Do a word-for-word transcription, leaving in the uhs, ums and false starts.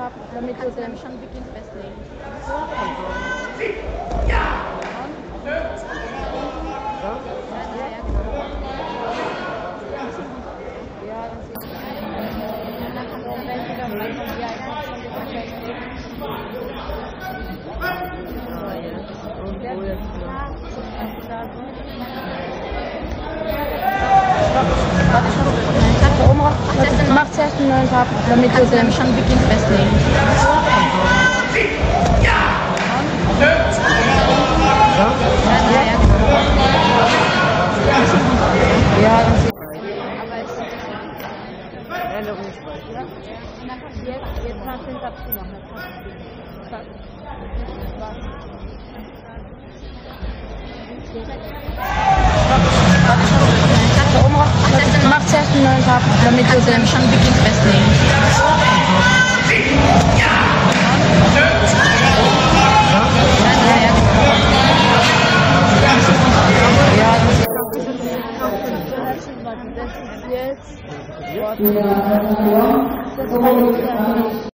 habe, damit du Kannst du nämlich schon Beginn festlegen. Ja! Ja, ja, genau. ja, dann sieht Und dann kannst du dann entweder weiter, ja, ich hab schon gesagt, ja, ich gehe. Mach zuerst einen neuen Tab, damit Kannst du du nämlich schon Beginn festlegen. Ja! Ja, ja, ja, genau. ja, dann sieht Aber es ist ja, noch nicht weit. ja. Und dann kannst du jetzt, jetzt kannst du den Tab zumachen. Jetzt kannst du Mach zuerst einen neuen Tab, damit du kannst du nämlich schon Beginn festlegen. Ja! Ja, ja, genau. ja, dann sieht Das ist jetzt